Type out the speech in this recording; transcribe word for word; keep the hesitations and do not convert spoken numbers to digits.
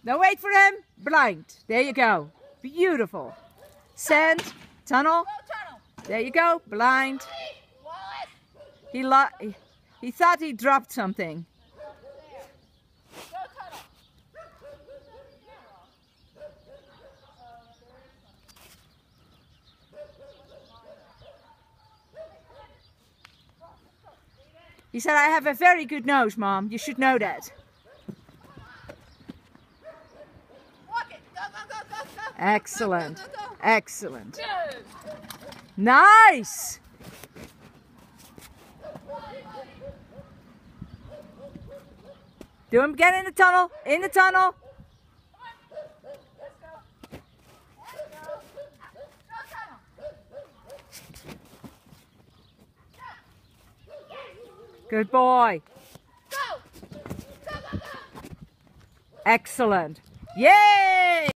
No, wait for him. Blind. There you go. Beautiful. Sand. Tunnel. There you go. Blind. He, lo he, he thought he dropped something. He said, I have a very good nose, Mom. You should know that. Excellent. Excellent. Nice. Do him again in the tunnel. In the tunnel. Good boy. Excellent. Yay!